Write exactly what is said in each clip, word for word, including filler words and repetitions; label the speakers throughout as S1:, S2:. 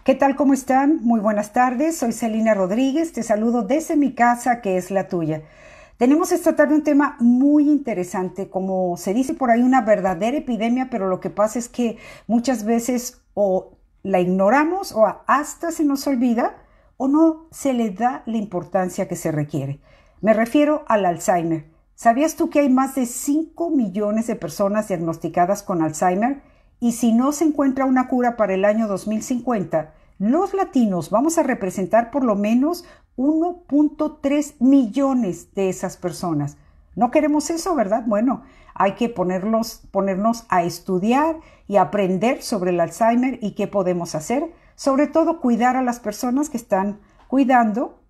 S1: ¿Qué tal? ¿Cómo están? Muy buenas tardes. Soy Celina Rodríguez. Te saludo desde mi casa, que es la tuya. Tenemos esta tarde un tema muy interesante, como se dice por ahí, una verdadera epidemia, pero lo que pasa es que muchas veces o la ignoramos o hasta se nos olvida o no se le da la importancia que se requiere. Me refiero al Alzheimer. ¿Sabías tú que hay más de cinco millones de personas diagnosticadas con Alzheimer? Y si no se encuentra una cura para el año dos mil cincuenta, los latinos vamos a representar por lo menos uno punto tres millones de esas personas. No queremos eso, ¿verdad? Bueno, hay que ponerlos, ponernos a estudiar y aprender sobre el Alzheimer y qué podemos hacer. Sobre todo, cuidar a las personas que están cuidando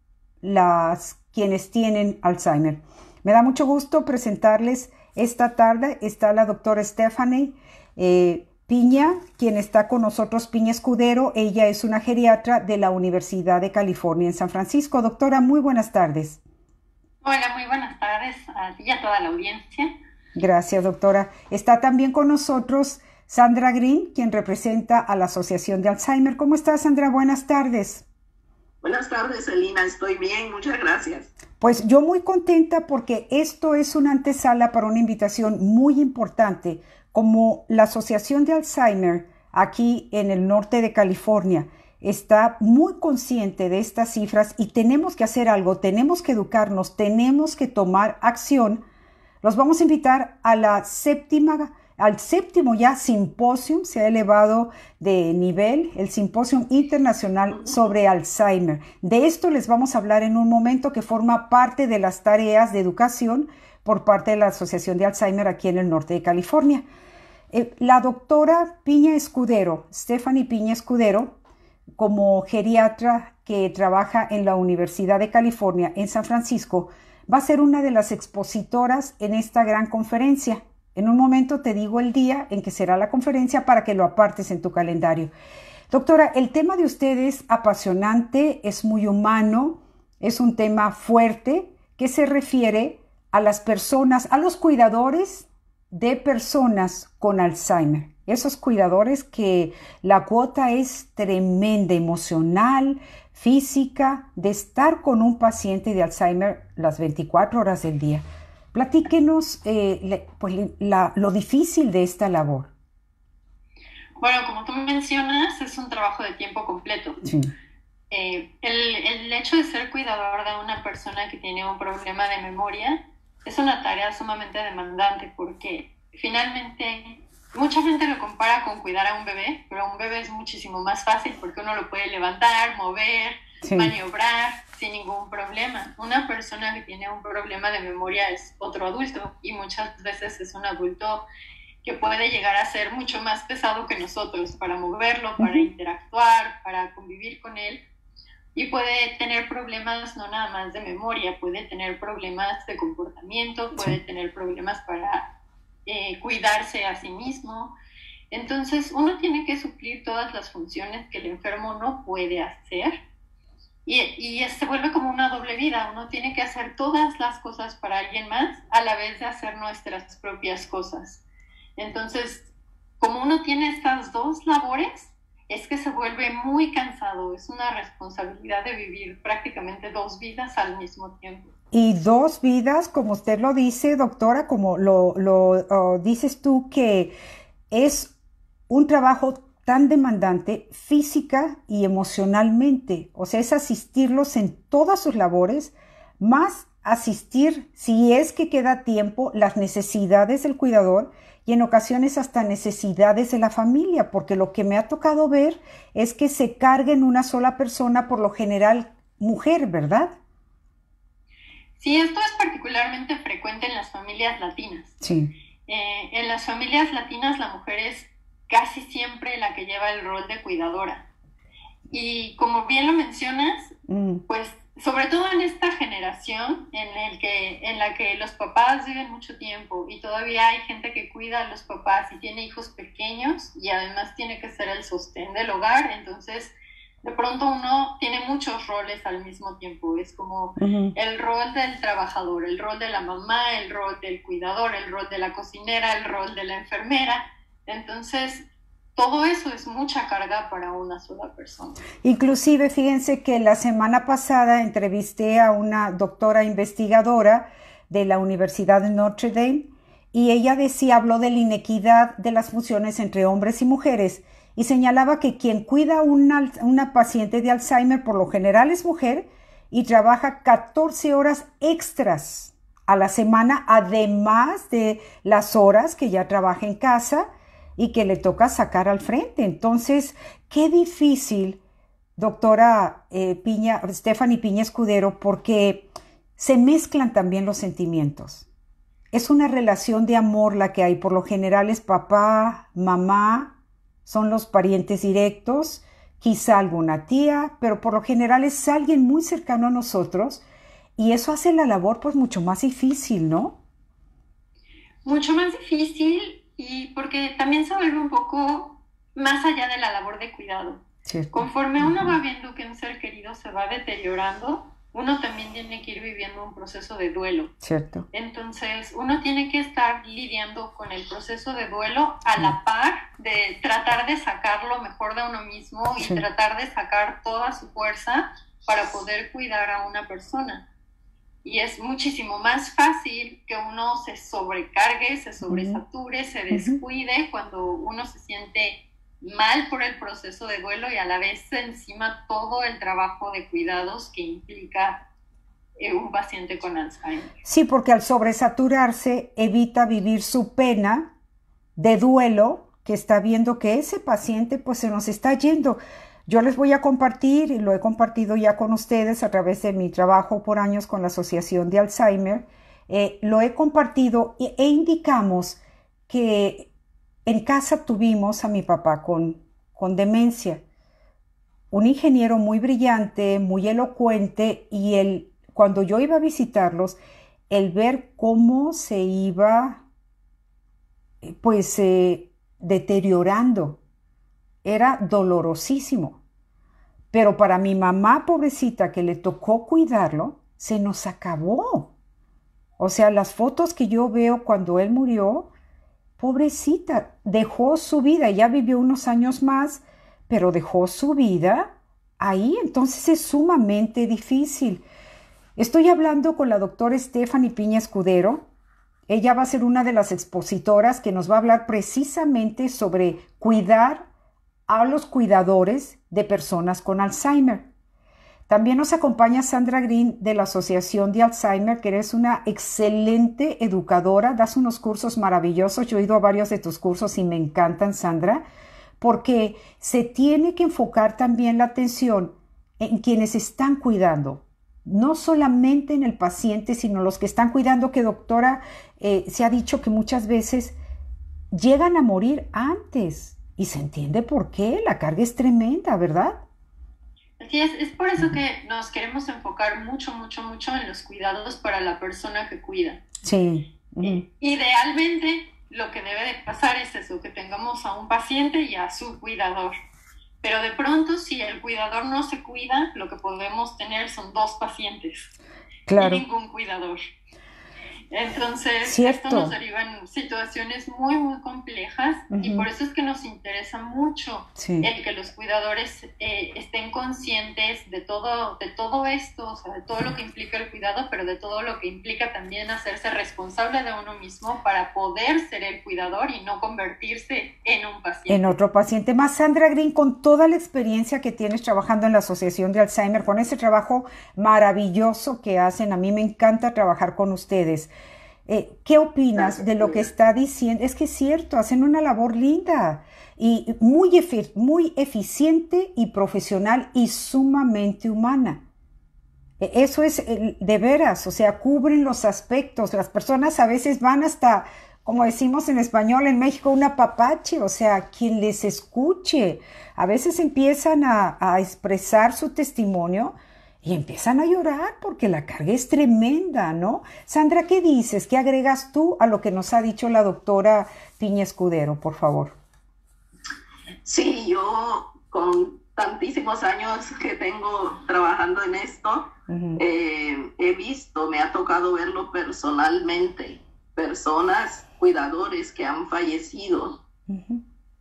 S1: las quienes tienen Alzheimer. Me da mucho gusto presentarles esta tarde. Está la doctora Stephanie eh, Piña, quien está con nosotros, Piña Escudero. Ella es una geriatra de la Universidad de California en San Francisco. Doctora, muy buenas tardes.
S2: Hola, muy buenas tardes a ti y a toda la audiencia.
S1: Gracias, doctora. Está también con nosotros Sandra Green, quien representa a la Asociación de Alzheimer. ¿Cómo estás, Sandra? Buenas tardes.
S3: Buenas tardes, Celina. Estoy bien, muchas gracias.
S1: Pues yo muy contenta porque esto es una antesala para una invitación muy importante, como la Asociación de Alzheimer aquí en el norte de California está muy consciente de estas cifras y tenemos que hacer algo, tenemos que educarnos, tenemos que tomar acción. Los vamos a invitar a la séptima, al séptimo ya simposio, se ha elevado de nivel, el Simposio Internacional sobre Alzheimer. De esto les vamos a hablar en un momento, que forma parte de las tareas de educación por parte de la Asociación de Alzheimer aquí en el norte de California. Eh, la doctora Piña Escudero, Stephanie Piña Escudero, como geriatra que trabaja en la Universidad de California en San Francisco, va a ser una de las expositoras en esta gran conferencia. En un momento te digo el día en que será la conferencia para que lo apartes en tu calendario. Doctora, el tema de usted es apasionante, es muy humano, es un tema fuerte que se refiere a las personas, a los cuidadores de personas con Alzheimer. Esos cuidadores que la cuota es tremenda, emocional, física, de estar con un paciente de Alzheimer las veinticuatro horas del día. Platíquenos eh, le, pues, la, lo difícil de esta labor.
S2: Bueno, como tú mencionas, es un trabajo de tiempo completo.
S1: Sí.
S2: Eh, el, el hecho de ser cuidador de una persona que tiene un problema de memoria es una tarea sumamente demandante, porque finalmente mucha gente lo compara con cuidar a un bebé, pero un bebé es muchísimo más fácil porque uno lo puede levantar, mover, sí, maniobrar sin ningún problema. Una persona que tiene un problema de memoria es otro adulto, y muchas veces es un adulto que puede llegar a ser mucho más pesado que nosotros para moverlo, para uh-huh. interactuar, para convivir con él. Y puede tener problemas no nada más de memoria, puede tener problemas de comportamiento, puede sí. tener problemas para eh, cuidarse a sí mismo. Entonces uno tiene que suplir todas las funciones que el enfermo no puede hacer, y, y se vuelve como una doble vida. Uno tiene que hacer todas las cosas para alguien más a la vez de hacer nuestras propias cosas. Entonces, como uno tiene estas dos labores, es que se vuelve muy cansado. Es una responsabilidad de vivir prácticamente dos vidas al mismo tiempo.
S1: Y dos vidas, como usted lo dice, doctora, como lo, lo uh, dices tú, que es un trabajo tan demandante física y emocionalmente. O sea, es asistirlos en todas sus labores, más asistir, si es que queda tiempo, las necesidades del cuidador, y en ocasiones hasta necesidades de la familia, porque lo que me ha tocado ver es que se carga en una sola persona, por lo general mujer, ¿verdad?
S2: Sí, esto es particularmente frecuente en las familias latinas.
S1: Sí.
S2: Eh, en las familias latinas la mujer es casi siempre la que lleva el rol de cuidadora. Y como bien lo mencionas, mm. pues sobre todo en esta generación en, el que, en la que los papás viven mucho tiempo y todavía hay gente que cuida a los papás y tiene hijos pequeños y además tiene que ser el sostén del hogar, entonces de pronto uno tiene muchos roles al mismo tiempo. Es como uh-huh. el rol del trabajador, el rol de la mamá, el rol del cuidador, el rol de la cocinera, el rol de la enfermera. Entonces todo eso es mucha carga para una sola persona.
S1: Inclusive, fíjense que la semana pasada entrevisté a una doctora investigadora de la Universidad de Notre Dame y ella decía, habló de la inequidad de las funciones entre hombres y mujeres y señalaba que quien cuida a una, una paciente de Alzheimer por lo general es mujer y trabaja catorce horas extras a la semana, además de las horas que ya trabaja en casa y que le toca sacar al frente. Entonces, qué difícil, doctora eh, Piña, Stephanie Piña Escudero, porque se mezclan también los sentimientos. Es una relación de amor la que hay. Por lo general es papá, mamá, son los parientes directos, quizá alguna tía, pero por lo general es alguien muy cercano a nosotros y eso hace la labor pues mucho más difícil, ¿no?
S2: Mucho más difícil y porque también se vuelve un poco más allá de la labor de cuidado. Cierto. Conforme uno va viendo que un ser querido se va deteriorando, uno también tiene que ir viviendo un proceso de duelo.
S1: Cierto.
S2: Entonces, uno tiene que estar lidiando con el proceso de duelo a sí. la par de tratar de sacar lo mejor de uno mismo y sí. tratar de sacar toda su fuerza para poder cuidar a una persona. Y es muchísimo más fácil que uno se sobrecargue, se sobresature, se descuide uh-huh. cuando uno se siente mal por el proceso de duelo y a la vez encima todo el trabajo de cuidados que implica eh, un paciente con Alzheimer.
S1: Sí, porque al sobresaturarse evita vivir su pena de duelo que está viendo que ese paciente pues se nos está yendo. Yo les voy a compartir, y lo he compartido ya con ustedes a través de mi trabajo por años con la Asociación de Alzheimer, eh, lo he compartido e, e indicamos que en casa tuvimos a mi papá con, con demencia, un ingeniero muy brillante, muy elocuente, y él, cuando yo iba a visitarlos, el ver cómo se iba pues eh, deteriorando era dolorosísimo. Pero para mi mamá pobrecita que le tocó cuidarlo, se nos acabó. O sea, las fotos que yo veo cuando él murió, pobrecita, dejó su vida, ya vivió unos años más, pero dejó su vida ahí, entonces es sumamente difícil. Estoy hablando con la doctora Stephanie Piña Escudero. Ella va a ser una de las expositoras que nos va a hablar precisamente sobre cuidar a los cuidadores de personas con Alzheimer. También nos acompaña Sandra Green de la Asociación de Alzheimer, que eres una excelente educadora, das unos cursos maravillosos. Yo he ido a varios de tus cursos y me encantan, Sandra, porque se tiene que enfocar también la atención en quienes están cuidando, no solamente en el paciente, sino los que están cuidando, que doctora, eh, se ha dicho que muchas veces llegan a morir antes. Y se entiende por qué, la carga es tremenda, ¿verdad?
S2: Así es, es por eso que nos queremos enfocar mucho, mucho, mucho en los cuidados para la persona que cuida.
S1: Sí.
S2: Uh-huh. Idealmente, lo que debe de pasar es eso, que tengamos a un paciente y a su cuidador. Pero de pronto, si el cuidador no se cuida, lo que podemos tener son dos pacientes.
S1: Claro.
S2: Y ningún cuidador. Entonces,
S1: Cierto.
S2: Esto nos deriva en situaciones muy, muy complejas uh-huh. y por eso es que nos interesa mucho sí. el que los cuidadores eh, estén conscientes de todo, de todo esto, o sea, de todo lo que implica el cuidado, pero de todo lo que implica también hacerse responsable de uno mismo para poder ser el cuidador y no convertirse en un paciente.
S1: En otro paciente más. Sandra Green, con toda la experiencia que tienes trabajando en la Asociación de Alzheimer, con ese trabajo maravilloso que hacen, a mí me encanta trabajar con ustedes. Eh, ¿Qué opinas de lo que está diciendo? Es que es cierto, hacen una labor linda y muy, efi- muy eficiente y profesional y sumamente humana. Eh, eso es eh, de veras, o sea, cubren los aspectos. Las personas a veces van hasta, como decimos en español en México, un apapache, o sea, quien les escuche. A veces empiezan a, a expresar su testimonio y empiezan a llorar porque la carga es tremenda, ¿no? Sandra, ¿qué dices? ¿Qué agregas tú a lo que nos ha dicho la doctora Piña Escudero, por favor?
S3: Sí, yo con tantísimos años que tengo trabajando en esto, uh-huh. eh, he visto, me ha tocado verlo personalmente, personas, cuidadores que han fallecido. Uh-huh.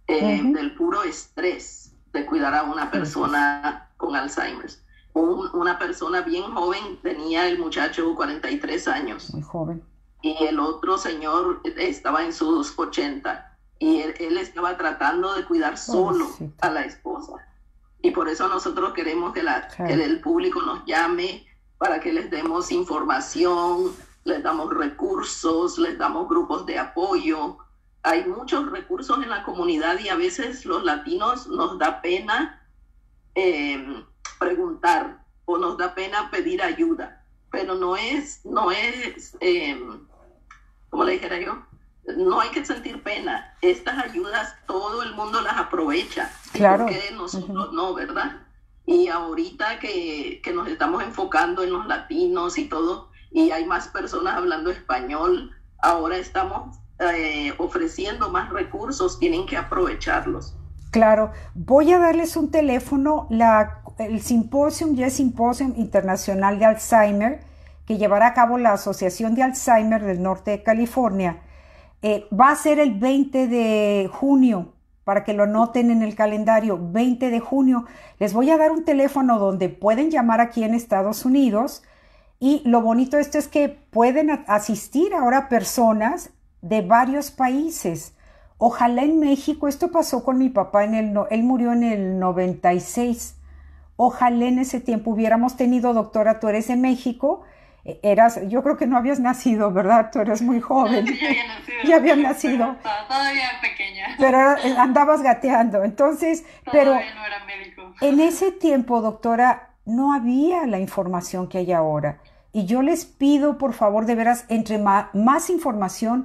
S3: eh,
S1: Uh-huh.
S3: del puro estrés de cuidar a una persona con Alzheimer. Un, una persona bien joven, tenía el muchacho cuarenta y tres años.
S1: Muy joven.
S3: Y el otro señor estaba en sus ochenta. Y él, él estaba tratando de cuidar solo
S1: Pobrecito.
S3: a la esposa. Y por eso nosotros queremos que, la,
S1: Claro.
S3: que el público nos llame para que les demos información, les damos recursos, les damos grupos de apoyo. Hay muchos recursos en la comunidad y a veces los latinos nos da pena eh, preguntar o nos da pena pedir ayuda, pero no es, no es, eh, como le dijera yo, no hay que sentir pena. Estas ayudas todo el mundo las aprovecha.
S1: Claro.
S3: ¿Por qué nosotros
S1: Uh-huh.
S3: no, verdad? Y ahorita que, que nos estamos enfocando en los latinos y todo, y hay más personas hablando español, ahora estamos eh, ofreciendo más recursos, tienen que aprovecharlos.
S1: Claro, voy a darles un teléfono. La, el simposium ya es Simposium Internacional de Alzheimer, que llevará a cabo la Asociación de Alzheimer del Norte de California. Eh, va a ser el veinte de junio, para que lo noten en el calendario, veinte de junio. Les voy a dar un teléfono donde pueden llamar aquí en Estados Unidos, y lo bonito de esto es que pueden asistir ahora personas de varios países. Ojalá en México, esto pasó con mi papá, en el, él murió en el noventa y seis. Ojalá en ese tiempo hubiéramos tenido, doctora, tú eres de México, eras, yo creo que no habías nacido, ¿verdad? Tú eres muy joven.
S2: Sí, ya había nacido.
S1: Ya había nacido.
S2: Pero todavía pequeña.
S1: Pero andabas gateando, entonces, pero
S2: Todavía no era médico.
S1: en ese tiempo, doctora, no había la información que hay ahora. Y yo les pido, por favor, de veras, entre más, más información,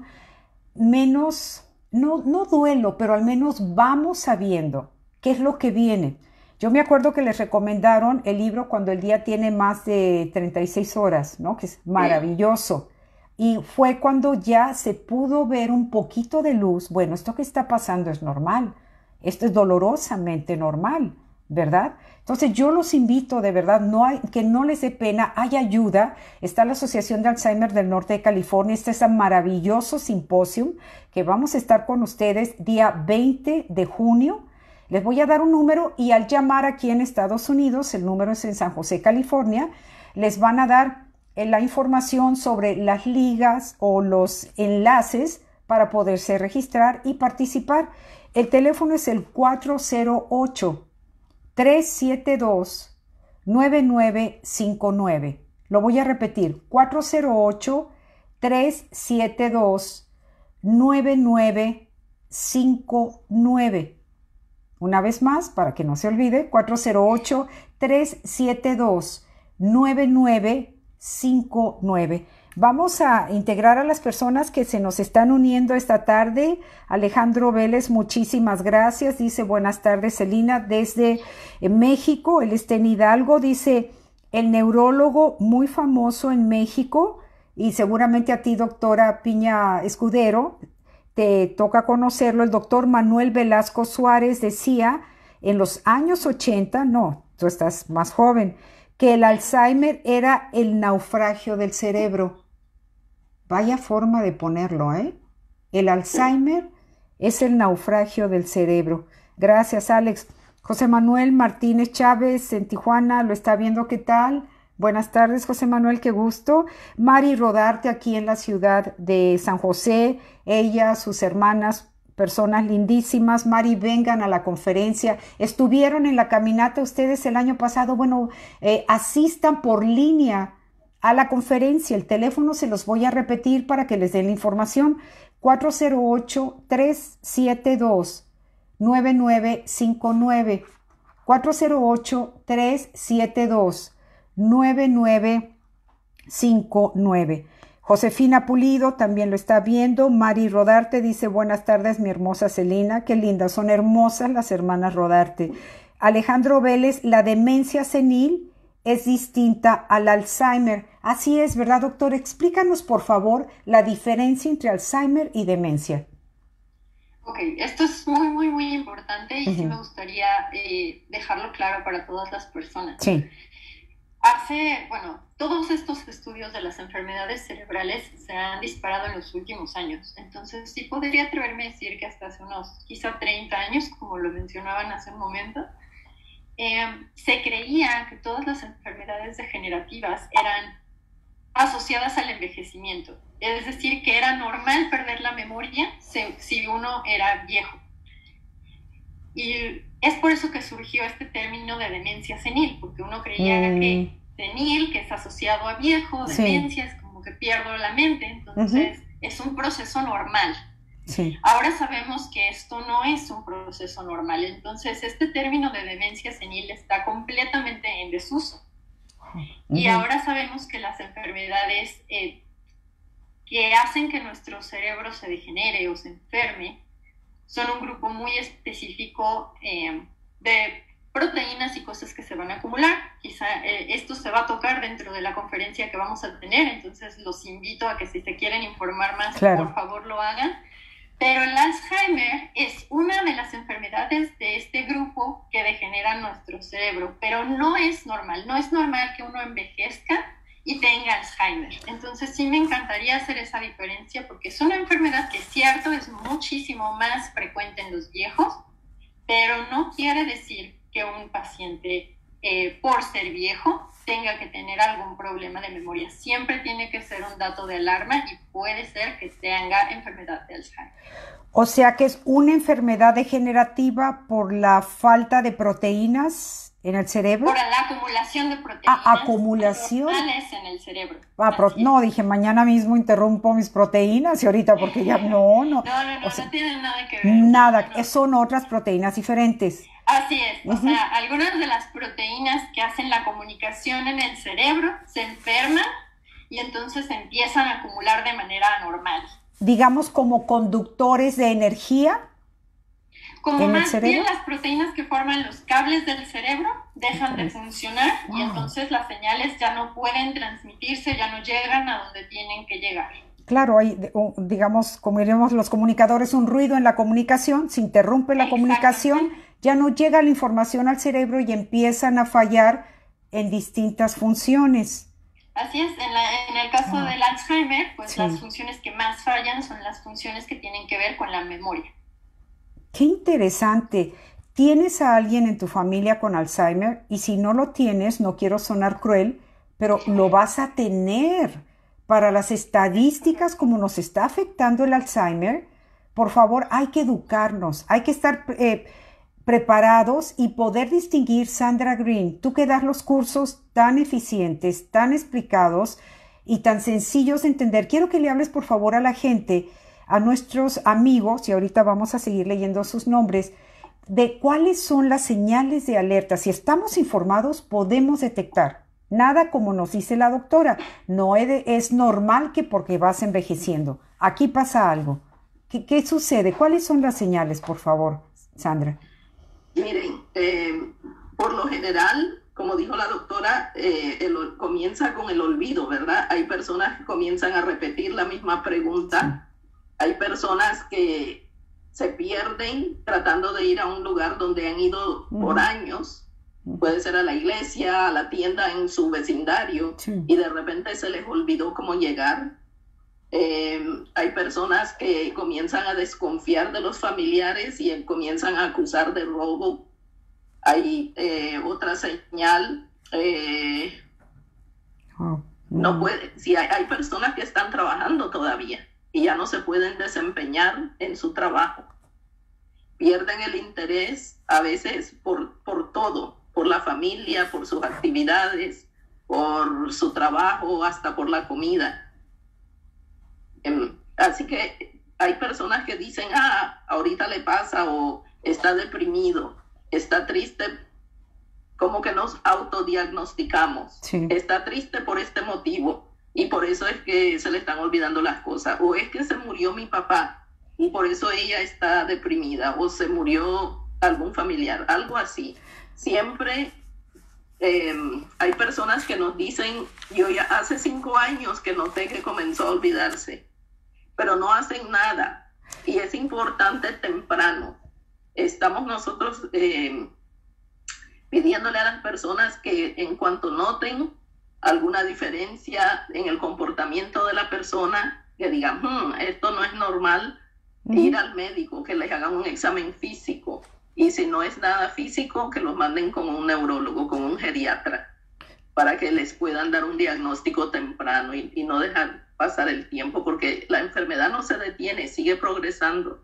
S1: menos, no, no duelo, pero al menos vamos sabiendo qué es lo que viene. Yo me acuerdo que les recomendaron el libro Cuando el día tiene más de treinta y seis horas, ¿no? Que es maravilloso. Y fue cuando ya se pudo ver un poquito de luz. Bueno, esto que está pasando es normal. Esto es dolorosamente normal, ¿verdad? Entonces yo los invito, de verdad, no hay, que no les dé pena, hay ayuda. Está la Asociación de Alzheimer del Norte de California, este es un maravilloso simposium que vamos a estar con ustedes día veinte de junio. Les voy a dar un número y al llamar aquí en Estados Unidos, el número es en San José, California, les van a dar la información sobre las ligas o los enlaces para poderse registrar y participar. El teléfono es el cuatro cero ocho, tres siete dos, nueve nueve cinco nueve. Lo voy a repetir, cuatro cero ocho, tres siete dos, nueve nueve cinco nueve. Una vez más, para que no se olvide, cuatro cero ocho, tres siete dos, nueve nueve cinco nueve. Vamos a integrar a las personas que se nos están uniendo esta tarde. Alejandro Vélez, muchísimas gracias. Dice, buenas tardes, Celina, desde México. Él está en Hidalgo. Dice, el neurólogo muy famoso en México, y seguramente a ti, doctora Piña Escudero, te toca conocerlo. El doctor Manuel Velasco Suárez decía en los años ochenta, no, tú estás más joven, que el Alzheimer era el naufragio del cerebro. Vaya forma de ponerlo, ¿eh? El Alzheimer es el naufragio del cerebro. Gracias, Alex. José Manuel Martínez Chávez en Tijuana, lo está viendo, ¿qué tal? Buenas tardes, José Manuel, qué gusto. Mari Rodarte aquí en la ciudad de San José, ella, sus hermanas, personas lindísimas. Mari, vengan a la conferencia. Estuvieron en la caminata ustedes el año pasado. Bueno, eh, asistan por línea a la conferencia. El teléfono se los voy a repetir para que les den la información. cuatro cero ocho, tres siete dos, nueve nueve cinco nueve. cuatro cero ocho, tres siete dos, nueve nueve cinco nueve. Josefina Pulido también lo está viendo. Mari Rodarte dice, buenas tardes, mi hermosa Celina. Qué lindas, son hermosas las hermanas Rodarte. Alejandro Vélez, la demencia senil es distinta al Alzheimer. Así es, ¿verdad, doctor? Explícanos, por favor, la diferencia entre Alzheimer y demencia.
S2: Ok, esto es muy, muy, muy importante y
S1: Uh-huh.
S2: sí me gustaría eh, dejarlo claro para todas las personas.
S1: Sí.
S2: hace, bueno, todos estos estudios de las enfermedades cerebrales se han disparado en los últimos años. Entonces, sí podría atreverme a decir que hasta hace unos quizá treinta años, como lo mencionaban hace un momento, eh, se creía que todas las enfermedades degenerativas eran asociadas al envejecimiento. Es decir, que era normal perder la memoria si, si uno era viejo. Y es por eso que surgió este término de demencia senil, porque uno creía mm. que senil, que es asociado a viejo, demencia, sí. es como que pierdo la mente, entonces uh-huh. es un proceso normal. Sí. Ahora sabemos que esto no es un proceso normal, entonces este término de demencia senil está completamente en desuso. Uh-huh. Y ahora sabemos que las enfermedades eh, que hacen que nuestro cerebro se degenere o se enferme son un grupo muy específico eh, de proteínas y cosas que se van a acumular. Quizá eh, esto se va a tocar dentro de la conferencia que vamos a tener, entonces los invito a que si se quieren informar más, claro. por favor lo hagan. Pero el Alzheimer es una de las enfermedades de este grupo que degenera nuestro cerebro, pero no es normal, no es normal que uno envejezca y tenga Alzheimer. Entonces sí me encantaría hacer esa diferencia porque es una enfermedad que es cierto, es muchísimo más frecuente en los viejos, pero no quiere decir que un paciente, eh, por ser viejo, tenga que tener algún problema de memoria. Siempre tiene que ser un dato de alarma y puede ser que tenga enfermedad de Alzheimer.
S1: O sea que es una enfermedad degenerativa por la falta de proteínas en el cerebro.
S2: Por la acumulación de proteínas.
S1: Ah, acumulación.
S2: En el cerebro.
S1: Ah, pro, no, dije, mañana mismo interrumpo mis proteínas y ahorita porque ya no, no.
S2: No, no, no, o sea, no tienen nada que ver.
S1: Nada,
S2: no.
S1: son otras proteínas diferentes.
S2: Así es, uh-huh. o sea, algunas de las proteínas que hacen la comunicación en el cerebro se enferman y entonces se empiezan a acumular de manera anormal.
S1: Digamos como conductores de energía.
S2: Como más bien las proteínas que forman los cables del cerebro dejan de funcionar wow. y entonces las señales ya no pueden transmitirse, ya no llegan a donde tienen que llegar.
S1: Claro, hay, digamos, como diríamos los comunicadores, un ruido en la comunicación, se interrumpe la comunicación, ya no llega la información al cerebro y empiezan a fallar en distintas funciones.
S2: Así es, en, la, en el caso ah. del Alzheimer, pues sí. las funciones que más fallan son las funciones que tienen que ver con la memoria.
S1: ¡Qué interesante! ¿Tienes a alguien en tu familia con Alzheimer? Y si no lo tienes, no quiero sonar cruel, pero lo vas a tener. Para las estadísticas, como nos está afectando el Alzheimer, por favor, hay que educarnos, hay que estar eh, preparados y poder distinguir. Sandra Green, tú que das los cursos tan eficientes, tan explicados y tan sencillos de entender, quiero que le hables por favor a la gente, a nuestros amigos, y ahorita vamos a seguir leyendo sus nombres, de cuáles son las señales de alerta. Si estamos informados, podemos detectar. Nada como nos dice la doctora, no es normal que porque vas envejeciendo. Aquí pasa algo. ¿Qué, qué sucede? ¿Cuáles son las señales, por favor, Sandra?
S3: Miren, eh, por lo general, como dijo la doctora, eh, el, comienza con el olvido, ¿verdad? Hay personas que comienzan a repetir la misma pregunta. Sí. Hay personas que se pierden tratando de ir a un lugar donde han ido uh-huh. por años. Puede ser a la iglesia, a la tienda en su vecindario, sí. y de repente se les olvidó cómo llegar. Eh, hay personas que comienzan a desconfiar de los familiares y comienzan a acusar de robo. Hay eh, otra señal. Eh, oh, no. no puede, si hay, hay personas que están trabajando todavía y ya no se pueden desempeñar en su trabajo. Pierden el interés a veces por, por todo. Por la familia, por sus actividades, por su trabajo, hasta por la comida. Así que hay personas que dicen, ah, ahorita le pasa, o está deprimido, está triste, como que nos autodiagnosticamos. Sí. Está triste por este motivo, y por eso es que se le están olvidando las cosas. O es que se murió mi papá, y por eso ella está deprimida, o se murió algún familiar, algo así. Siempre eh, hay personas que nos dicen, yo ya hace cinco años que noté que comenzó a olvidarse, pero no hacen nada. Y es importante temprano. Estamos nosotros eh, pidiéndole a las personas que en cuanto noten alguna diferencia en el comportamiento de la persona, que digan, hmm, esto no es normal, uh-huh. ir al médico, que les hagan un examen físico. Y si no es nada físico, que los manden con un neurólogo, con un geriatra, para que les puedan dar un diagnóstico temprano y, y no dejar pasar el tiempo, porque la enfermedad no se detiene, sigue progresando.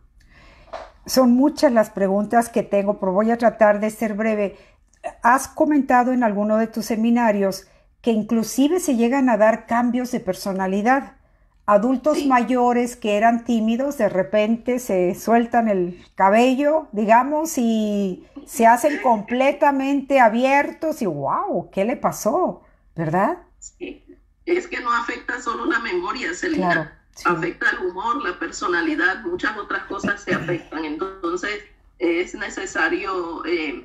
S1: Son muchas las preguntas que tengo, pero voy a tratar de ser breve. Has comentado en alguno de tus seminarios que inclusive se llegan a dar cambios de personalidad. Adultos sí. mayores que eran tímidos, de repente se sueltan el cabello, digamos, y se hacen completamente abiertos y ¡wow! ¿Qué le pasó? ¿Verdad?
S3: Sí. Es que no afecta solo la memoria, Celina. Claro, sí. Afecta el humor, la personalidad, muchas otras cosas se afectan. Entonces, es necesario... Eh,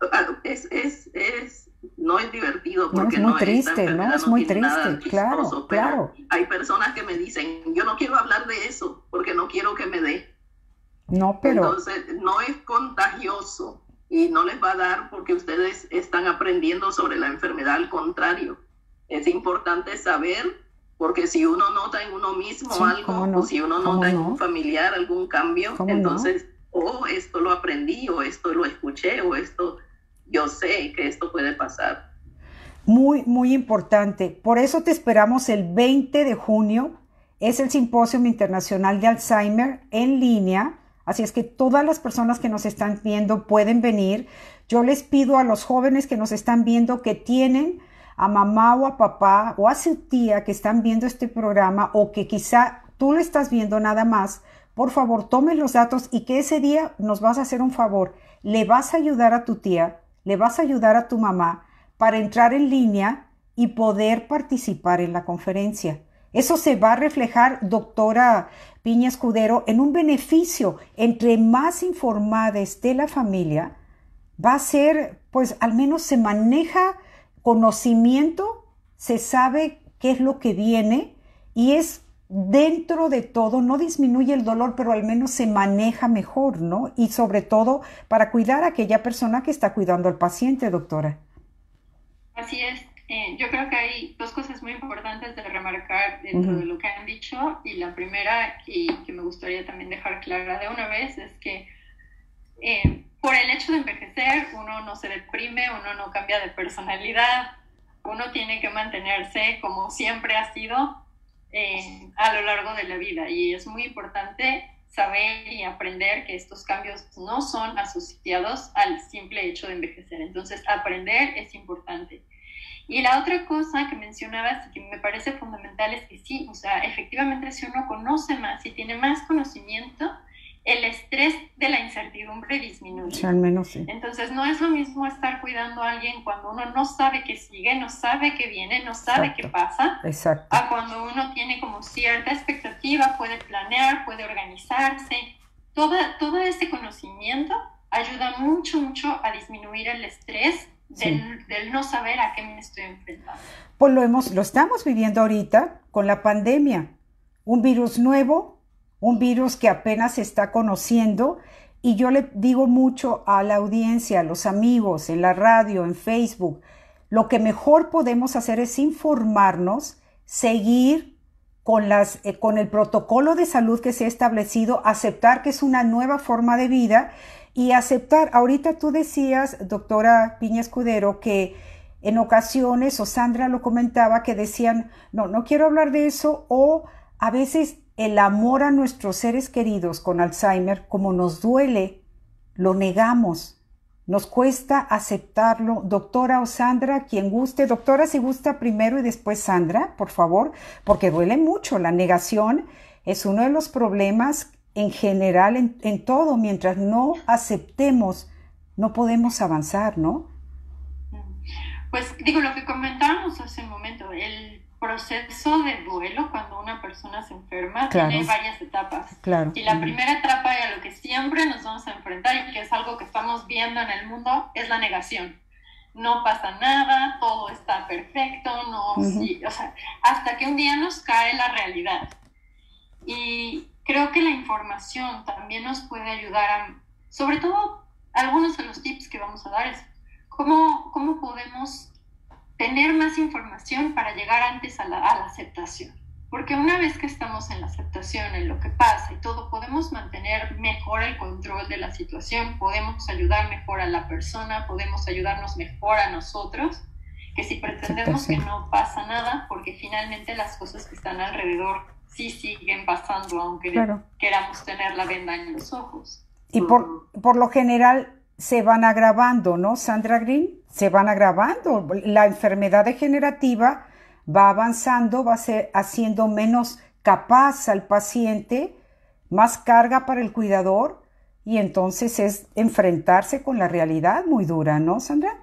S3: es, es, es, no es divertido porque
S1: no es muy
S3: no
S1: triste,
S3: es,
S1: no es muy triste, claro,
S3: chistoso,
S1: claro.
S3: Hay personas que me dicen, yo no quiero hablar de eso porque no quiero que me dé.
S1: No, pero...
S3: Entonces, no es contagioso y no les va a dar porque ustedes están aprendiendo sobre la enfermedad, al contrario. Es importante saber, porque si uno nota en uno mismo sí, algo, no? o si uno nota en no? un familiar algún cambio, entonces, no? oh, esto lo aprendí, o esto lo escuché, o esto, yo sé que esto puede pasar.
S1: Muy, muy importante. Por eso te esperamos el veinte de junio. Es el Simposio Internacional de Alzheimer en línea. Así es que todas las personas que nos están viendo pueden venir. Yo les pido a los jóvenes que nos están viendo que tienen a mamá o a papá o a su tía que están viendo este programa o que quizá tú lo estás viendo nada más, por favor tomen los datos y que ese día nos vas a hacer un favor. Le vas a ayudar a tu tía, le vas a ayudar a tu mamá para entrar en línea y poder participar en la conferencia. Eso se va a reflejar, doctora Piña Escudero, en un beneficio. Entre más informada esté la familia, va a ser, pues al menos se maneja conocimiento, se sabe qué es lo que viene y es dentro de todo, no disminuye el dolor, pero al menos se maneja mejor, ¿no? Y sobre todo para cuidar a aquella persona que está cuidando al paciente, doctora.
S2: Así es. Eh, yo creo que hay dos cosas muy importantes de remarcar dentro uh-huh. de lo que han dicho, y la primera, y que me gustaría también dejar clara de una vez, es que eh, por el hecho de envejecer, uno no se deprime, uno no cambia de personalidad, uno tiene que mantenerse como siempre ha sido eh, a lo largo de la vida, y es muy importante saber y aprender que estos cambios no son asociados al simple hecho de envejecer. Entonces, aprender es importante. Y la otra cosa que mencionabas y que me parece fundamental es que sí, o sea, efectivamente si uno conoce más, si tiene más conocimiento, el estrés de la incertidumbre disminuye.
S1: Sí, al menos sí.
S2: Entonces no es lo mismo estar cuidando a alguien cuando uno no sabe qué sigue, no sabe qué viene, no sabe Exacto. qué pasa,
S1: Exacto.
S2: a cuando uno tiene como cierta expectativa, puede planear, puede organizarse. Toda, todo ese conocimiento ayuda mucho, mucho a disminuir el estrés del, sí. del no saber a qué me estoy enfrentando.
S1: Pues lo, hemos, lo estamos viviendo ahorita con la pandemia. Un virus nuevo, un virus que apenas se está conociendo, y yo le digo mucho a la audiencia, a los amigos, en la radio, en Facebook, lo que mejor podemos hacer es informarnos, seguir con, las, eh, con el protocolo de salud que se ha establecido, aceptar que es una nueva forma de vida y aceptar, ahorita tú decías, doctora Piña Escudero, que en ocasiones, o Sandra lo comentaba, que decían, no, no quiero hablar de eso, o a veces el amor a nuestros seres queridos con Alzheimer, como nos duele, lo negamos, nos cuesta aceptarlo. Doctora o Sandra, quien guste, doctora si gusta primero y después Sandra, por favor, porque duele mucho. La negación es uno de los problemas en general, en, en todo. Mientras no aceptemos, no podemos avanzar, ¿no?
S2: Pues digo, lo que comentábamos hace un momento, el proceso de duelo cuando una persona se enferma claro. tiene varias etapas.
S1: Claro.
S2: Y la primera etapa a lo que siempre nos vamos a enfrentar, y que es algo que estamos viendo en el mundo, es la negación. No pasa nada, todo está perfecto, no, uh-huh. sí, o sea, hasta que un día nos cae la realidad. Y creo que la información también nos puede ayudar a, sobre todo, algunos de los tips que vamos a dar es ¿cómo, cómo podemos tener más información para llegar antes a la, a la aceptación? Porque una vez que estamos en la aceptación, en lo que pasa y todo, podemos mantener mejor el control de la situación, podemos ayudar mejor a la persona, podemos ayudarnos mejor a nosotros, que si pretendemos que no pasa nada, porque finalmente las cosas que están alrededor sí siguen pasando, aunque claro. queramos tener la venda en los ojos.
S1: Y por, por lo general se van agravando, ¿no, Sandra Green? Se van agravando. La enfermedad degenerativa va avanzando, va a ser haciendo menos capaz al paciente, más carga para el cuidador, y entonces es enfrentarse con la realidad muy dura, ¿no, Sandra?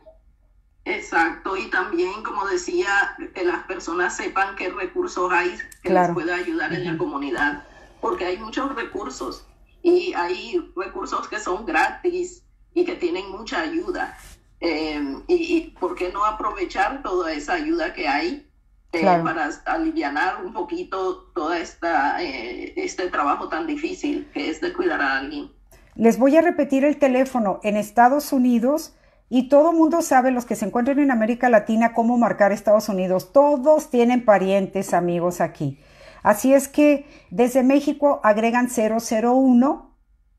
S3: Exacto, y también, como decía, que las personas sepan qué recursos hay que
S1: claro.
S3: les pueda ayudar en uh-huh. la comunidad, porque hay muchos recursos, y hay recursos que son gratis y que tienen mucha ayuda, eh, y, y ¿por qué no aprovechar toda esa ayuda que hay eh, claro. para alivianar un poquito todo esta, eh, este trabajo tan difícil que es de cuidar a alguien?
S1: Les voy a repetir el teléfono en Estados Unidos. Y todo mundo sabe, los que se encuentran en América Latina, cómo marcar Estados Unidos. Todos tienen parientes, amigos aquí. Así es que desde México agregan cero cero uno.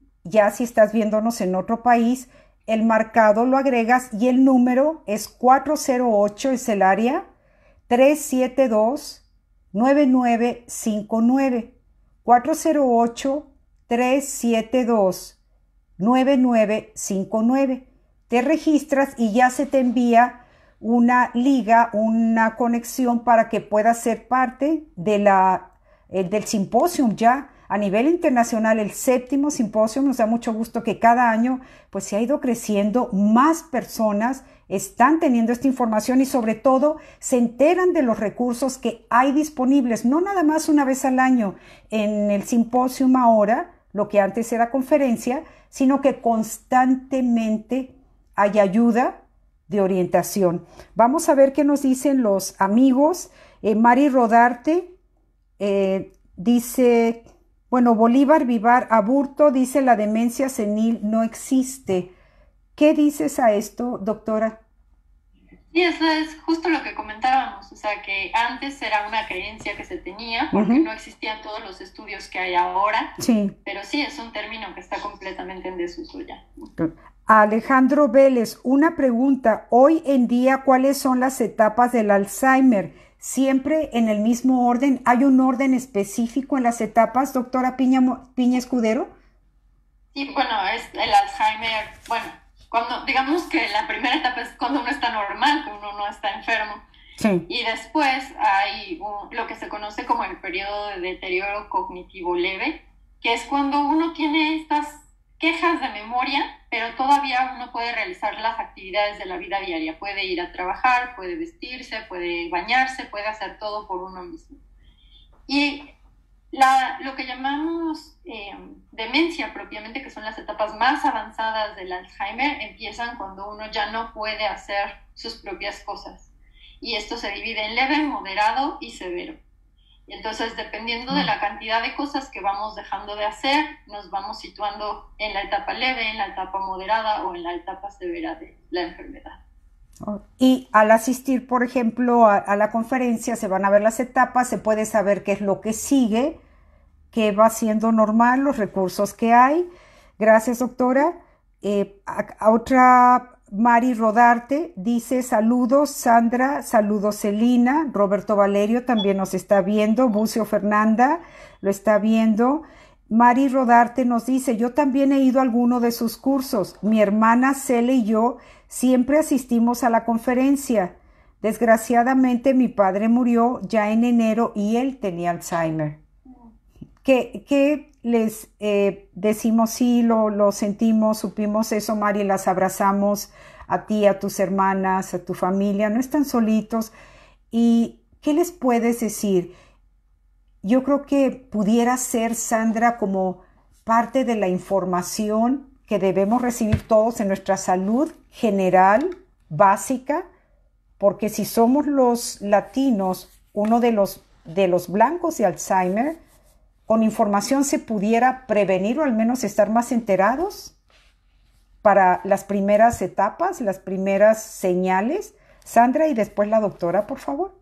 S1: Ya si estás viéndonos en otro país, el marcado lo agregas y el número es cuatro cero ocho, es el área, tres siete dos, nueve nueve cinco nueve. cuatro cero ocho, tres siete dos, nueve nueve cinco nueve. Te registras y ya se te envía una liga, una conexión para que puedas ser parte de la, eh, del simposium ya a nivel internacional, el séptimo simposium. Nos da mucho gusto que cada año pues se ha ido creciendo, más personas están teniendo esta información y sobre todo se enteran de los recursos que hay disponibles, no nada más una vez al año en el simposium ahora, lo que antes era conferencia, sino que constantemente hay ayuda de orientación. Vamos a ver qué nos dicen los amigos. Eh, Mari Rodarte eh, dice, bueno, Bolívar Vivar Aburto dice la demencia senil no existe. ¿Qué dices a esto, doctora?
S2: Sí, eso es justo lo que comentábamos, o sea, que antes era una creencia que se tenía porque uh-huh. no existían todos los estudios que hay ahora,
S1: sí.
S2: pero sí es un término que está completamente en desuso ya.
S1: Alejandro Vélez, una pregunta. Hoy en día, ¿cuáles son las etapas del Alzheimer? ¿Siempre en el mismo orden? ¿Hay un orden específico en las etapas, doctora Piña, Piña Escudero?
S2: Sí, bueno, es el Alzheimer, bueno, cuando digamos que la primera etapa es cuando uno está normal, cuando uno no está enfermo.
S1: Sí.
S2: Y después hay un, lo que se conoce como el periodo de deterioro cognitivo leve, que es cuando uno tiene estas quejas de memoria, pero todavía uno puede realizar las actividades de la vida diaria. Puede ir a trabajar, puede vestirse, puede bañarse, puede hacer todo por uno mismo. Y la, lo que llamamos eh, demencia propiamente, que son las etapas más avanzadas del Alzheimer, empiezan cuando uno ya no puede hacer sus propias cosas. Y esto se divide en leve, moderado y severo. Y entonces, dependiendo de la cantidad de cosas que vamos dejando de hacer, nos vamos situando en la etapa leve, en la etapa moderada o en la etapa severa de la enfermedad.
S1: Y al asistir, por ejemplo, a, a la conferencia, se van a ver las etapas, se puede saber qué es lo que sigue, qué va siendo normal, los recursos que hay. Gracias, doctora. Eh, a, a otra... Mari Rodarte dice saludos Sandra, saludos Celina, Roberto Valerio también nos está viendo, Bucio Fernanda lo está viendo. Mari Rodarte nos dice, yo también he ido a alguno de sus cursos, mi hermana Cele y yo siempre asistimos a la conferencia. Desgraciadamente mi padre murió ya en enero y él tenía Alzheimer. ¿Qué, qué les eh, decimos? Sí, lo, lo sentimos, supimos eso, Mari, las abrazamos a ti, a tus hermanas, a tu familia, no están solitos. ¿Y qué les puedes decir? Yo creo que pudiera ser, Sandra, como parte de la información que debemos recibir todos en nuestra salud general, básica, porque si somos los latinos, uno de los, de los blancos de Alzheimer, con información se pudiera prevenir o al menos estar más enterados. para las primeras etapas, las primeras señales? Sandra y después la doctora, por favor.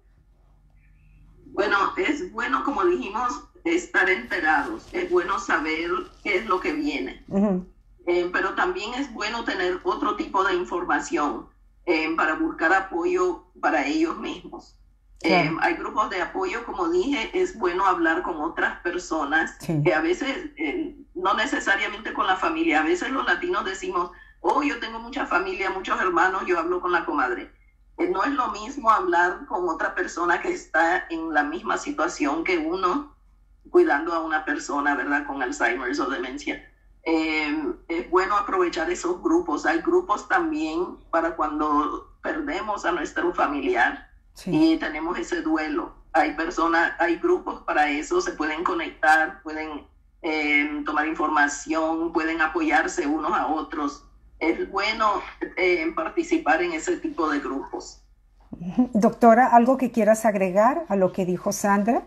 S3: Bueno, es bueno, como dijimos, estar enterados. Es bueno saber qué es lo que viene. Uh-huh. Eh, pero también es bueno tener otro tipo de información eh, para buscar apoyo para ellos mismos. Claro. Eh, hay grupos de apoyo, como dije, es bueno hablar con otras personas, sí. que a veces, eh, no necesariamente con la familia, a veces los latinos decimos, oh, yo tengo mucha familia, muchos hermanos, yo hablo con la comadre. Eh, no es lo mismo hablar con otra persona que está en la misma situación que uno, cuidando a una persona, ¿verdad?, con Alzheimer's o demencia. Eh, es bueno aprovechar esos grupos. Hay grupos también para cuando perdemos a nuestro familiar. Sí. Y tenemos ese duelo. Hay personas, hay grupos para eso, se pueden conectar, pueden eh, tomar información, pueden apoyarse unos a otros. Es bueno eh, participar en ese tipo de grupos.
S1: Doctora, ¿algo que quieras agregar a lo que dijo Sandra?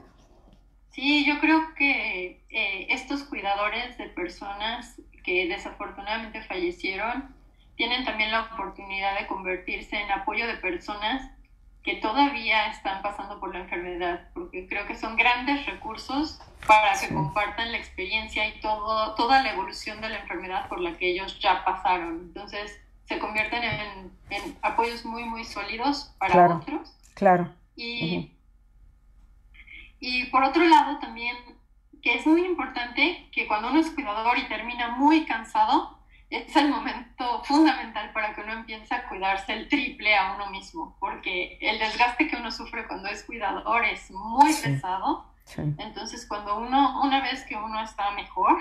S2: Sí, yo creo que eh, estos cuidadores de personas que desafortunadamente fallecieron tienen también la oportunidad de convertirse en apoyo de personas que todavía están pasando por la enfermedad, porque creo que son grandes recursos para que sí. compartan la experiencia y todo, toda la evolución de la enfermedad por la que ellos ya pasaron. Entonces, se convierten en, en apoyos muy, muy sólidos para
S1: claro,
S2: otros.
S1: Claro.
S2: Y,
S1: uh-huh.
S2: y por otro lado también, que es muy importante que cuando uno es cuidador y termina muy cansado, es el momento fundamental para que uno empiece a cuidarse el triple a uno mismo, porque el desgaste que uno sufre cuando es cuidador es muy sí. pesado. Sí. Entonces, cuando uno, una vez que uno está mejor,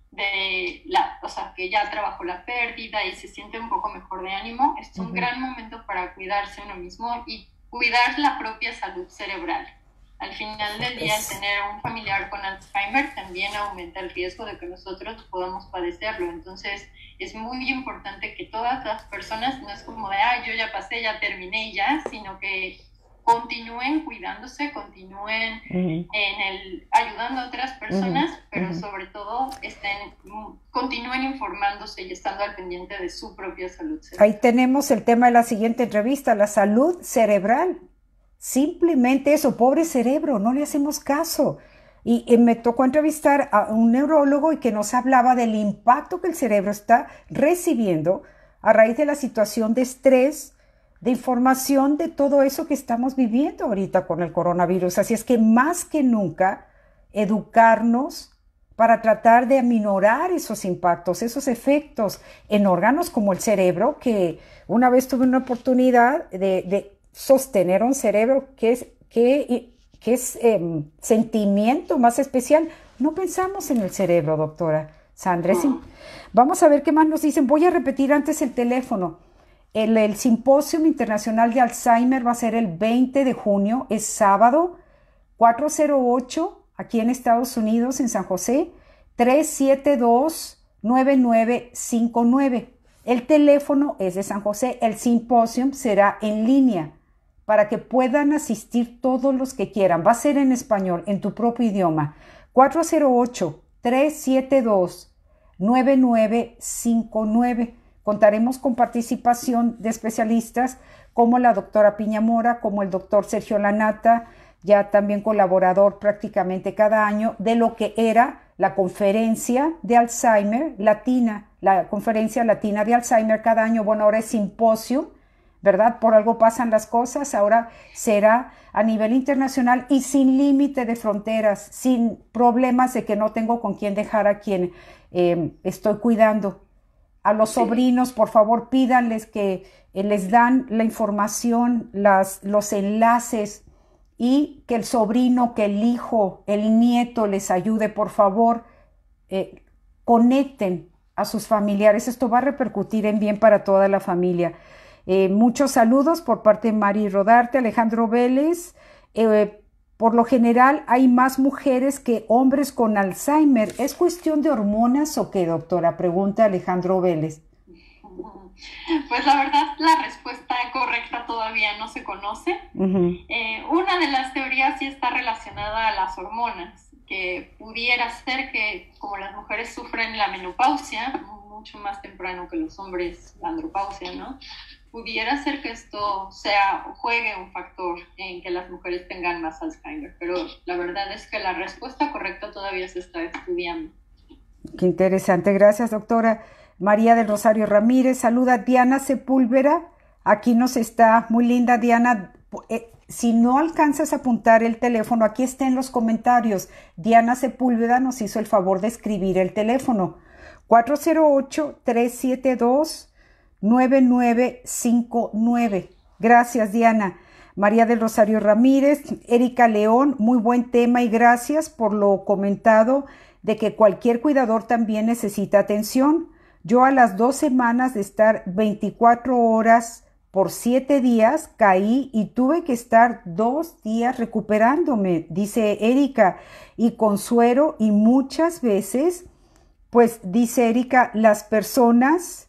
S2: de la, o sea, que ya trabajó la pérdida y se siente un poco mejor de ánimo, es un uh-huh. gran momento para cuidarse uno mismo y cuidar la propia salud cerebral. Al final del día, el tener un familiar con Alzheimer también aumenta el riesgo de que nosotros podamos padecerlo. Entonces, es muy importante que todas las personas, no es como de, ah, yo ya pasé, ya terminé y ya, sino que continúen cuidándose, continúen uh-huh. en el, ayudando a otras personas, uh-huh. pero uh-huh. sobre todo estén, continúen informándose y estando al pendiente de su propia salud cerebral.
S1: Ahí tenemos el tema de la siguiente entrevista, la salud cerebral. Simplemente eso, pobre cerebro, no le hacemos caso. Y, y me tocó entrevistar a un neurólogo y que nos hablaba del impacto que el cerebro está recibiendo a raíz de la situación de estrés, de información, de todo eso que estamos viviendo ahorita con el coronavirus. Así es que más que nunca, educarnos para tratar de aminorar esos impactos, esos efectos en órganos como el cerebro, que una vez tuve una oportunidad de... de sostener un cerebro que es, que, que es eh, sentimiento más especial. No pensamos en el cerebro, doctora Sandra. Sí. Vamos a ver qué más nos dicen. Voy a repetir antes el teléfono. El, el Simposio Internacional de Alzheimer va a ser el veinte de junio, es sábado, cuatro cero ocho, aquí en Estados Unidos, en San José, tres siete dos, nueve nueve cinco nueve. El teléfono es de San José. El simposio será en línea, para que puedan asistir todos los que quieran. Va a ser en español, en tu propio idioma. cuatro cero ocho, tres siete dos, nueve nueve cinco nueve. Contaremos con participación de especialistas como la doctora Piñamora, como el doctor Sergio Lanata, ya también colaborador prácticamente cada año de lo que era la conferencia de Alzheimer latina, la conferencia latina de Alzheimer cada año. Bueno, ahora es simposio, ¿verdad? Por algo pasan las cosas. Ahora será a nivel internacional y sin límite de fronteras, sin problemas de que no tengo con quién dejar a quien eh, estoy cuidando. A los sí. sobrinos, por favor, pídanles que eh, les dan la información, las, los enlaces, y que el sobrino, que el hijo, el nieto les ayude, por favor, eh, conecten a sus familiares. Esto va a repercutir en bien para toda la familia. Eh, muchos saludos por parte de Mari Rodarte, Alejandro Vélez. Eh, por lo general hay más mujeres que hombres con Alzheimer. ¿Es cuestión de hormonas o qué, doctora? Pregunta Alejandro Vélez.
S2: Pues la verdad, la respuesta correcta todavía no se conoce. Uh-huh. Eh, una de las teorías sí está relacionada a las hormonas, que pudiera ser que como las mujeres sufren la menopausia mucho más temprano que los hombres la andropausia, ¿no? Pudiera ser que esto sea o juegue un factor en que las mujeres tengan más Alzheimer, pero la verdad es que la respuesta correcta todavía se está estudiando.
S1: Qué interesante, gracias doctora. María del Rosario Ramírez, saluda Diana Sepúlveda, aquí nos está, muy linda Diana, eh, si no alcanzas a apuntar el teléfono, aquí está en los comentarios, Diana Sepúlveda nos hizo el favor de escribir el teléfono, cuatro cero ocho, tres siete dos, nueve nueve cinco nueve. Gracias, Diana. María del Rosario Ramírez, Erika León, muy buen tema y gracias por lo comentado de que cualquier cuidador también necesita atención. Yo a las dos semanas de estar veinticuatro horas por siete días caí y tuve que estar dos días recuperándome, dice Erika, y con suero y muchas veces, pues dice Erika, las personas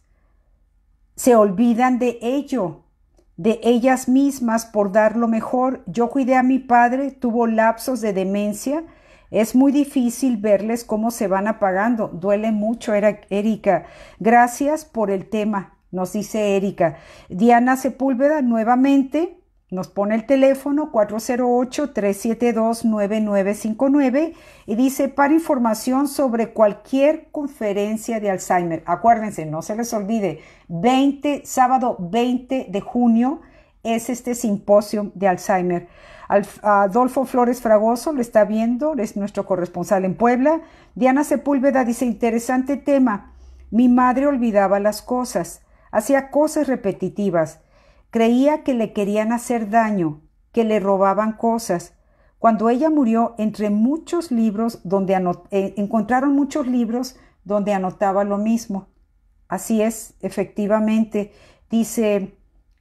S1: se olvidan de ello, de ellas mismas por dar lo mejor. Yo cuidé a mi padre, tuvo lapsos de demencia. Es muy difícil verles cómo se van apagando. Duele mucho, Erika. Gracias por el tema, nos dice Erika. Diana Sepúlveda nuevamente nos pone el teléfono cuatro cero ocho, tres siete dos, nueve nueve cinco nueve y dice para información sobre cualquier conferencia de Alzheimer. Acuérdense, no se les olvide, veinte, sábado veinte de junio es este simposio de Alzheimer. Adolfo Flores Fragoso lo está viendo, es nuestro corresponsal en Puebla. Diana Sepúlveda dice, interesante tema. Mi madre olvidaba las cosas, hacía cosas repetitivas. Creía que le querían hacer daño, que le robaban cosas. Cuando ella murió, entre muchos libros donde anot- eh, encontraron muchos libros donde anotaba lo mismo. Así es, efectivamente. Dice,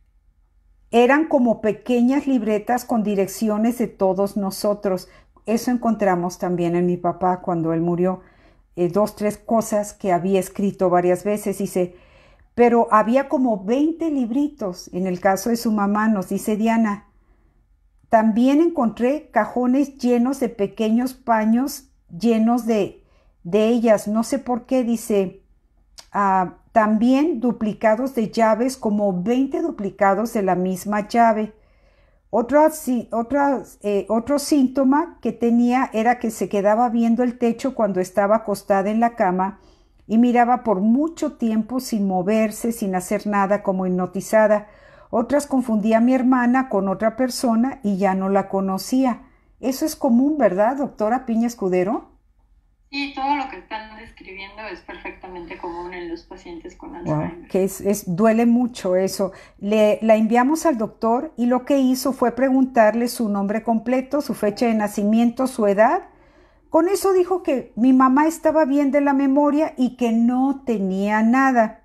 S1: eran como pequeñas libretas con direcciones de todos nosotros. Eso encontramos también en mi papá cuando él murió. Eh, dos, tres cosas que había escrito varias veces. Dice, pero había como veinte libritos. En el caso de su mamá, nos dice Diana. También encontré cajones llenos de pequeños paños, llenos de, de ellas. No sé por qué, dice, ah, también duplicados de llaves, como veinte duplicados de la misma llave. Otra, otra, eh, otro síntoma que tenía era que se quedaba viendo el techo cuando estaba acostada en la cama y miraba por mucho tiempo sin moverse, sin hacer nada, como hipnotizada. Otras confundía a mi hermana con otra persona y ya no la conocía. Eso es común, ¿verdad, doctora Piña Escudero?
S2: Sí, todo lo que están describiendo es perfectamente común en los pacientes con Alzheimer.
S1: Wow, que es, es, duele mucho eso. Le, la enviamos al doctor y lo que hizo fue preguntarle su nombre completo, su fecha de nacimiento, su edad. Con eso dijo que mi mamá estaba bien de la memoria y que no tenía nada.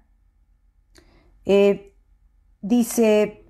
S1: Eh, dice,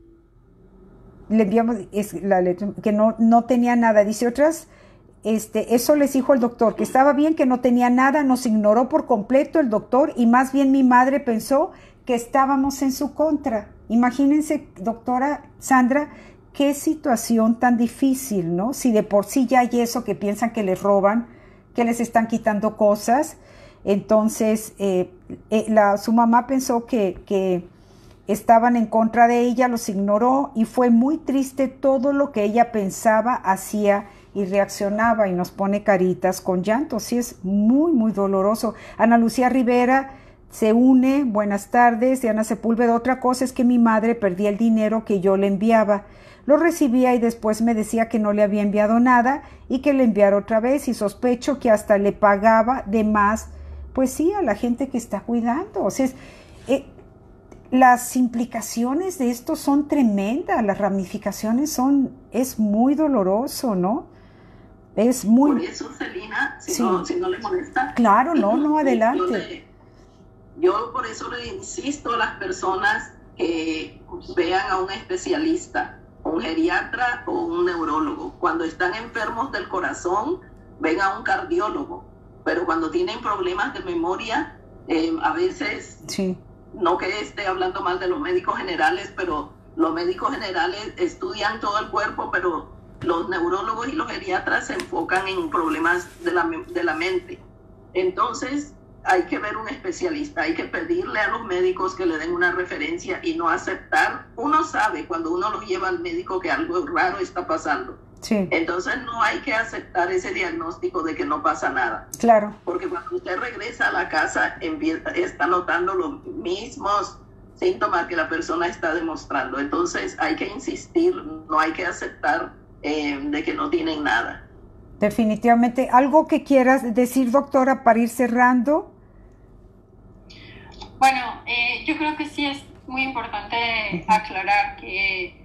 S1: le enviamos es la letra, que no, no tenía nada. Dice otras, este, eso les dijo el doctor, que estaba bien, que no tenía nada. Nos ignoró por completo el doctor y más bien mi madre pensó que estábamos en su contra. Imagínense, doctora Sandra, qué situación tan difícil, ¿no? Si de por sí ya hay eso, que piensan que les roban, que les están quitando cosas. Entonces, eh, eh, la, su mamá pensó que, que estaban en contra de ella, los ignoró y fue muy triste todo lo que ella pensaba, hacía y reaccionaba y nos pone caritas con llanto. Sí, es muy, muy doloroso. Ana Lucía Rivera se une, buenas tardes. Diana Sepúlveda, otra cosa es que mi madre perdía el dinero que yo le enviaba. Lo recibía y después me decía que no le había enviado nada y que le enviara otra vez y sospecho que hasta le pagaba de más, pues sí, a la gente que está cuidando. O sea, es, eh, las implicaciones de esto son tremendas, las ramificaciones son, es muy doloroso, ¿no? Es muy...
S3: Por eso, Celina, si,
S1: sí.
S3: no, si no le molesta.
S1: Claro, no, no, adelante.
S3: Yo, le, yo por eso le insisto a las personas que vean a un especialista, un geriatra o un neurólogo. Cuando están enfermos del corazón, ven a un cardiólogo. Pero cuando tienen problemas de memoria, eh, a veces,
S1: sí.
S3: No que esté hablando mal de los médicos generales, pero los médicos generales estudian todo el cuerpo, pero los neurólogos y los geriatras se enfocan en problemas de la, de la mente. Entonces, hay que ver un especialista, hay que pedirle a los médicos que le den una referencia y no aceptar. Uno sabe cuando uno lo lleva al médico que algo raro está pasando.
S1: Sí.
S3: Entonces no hay que aceptar ese diagnóstico de que no pasa nada.
S1: Claro.
S3: Porque cuando usted regresa a la casa empieza, está notando los mismos síntomas que la persona está demostrando. Entonces hay que insistir, no hay que aceptar eh, de que no tienen nada.
S1: Definitivamente. ¿Algo que quieras decir, doctora, para ir cerrando?
S2: Bueno, eh, yo creo que sí es muy importante aclarar que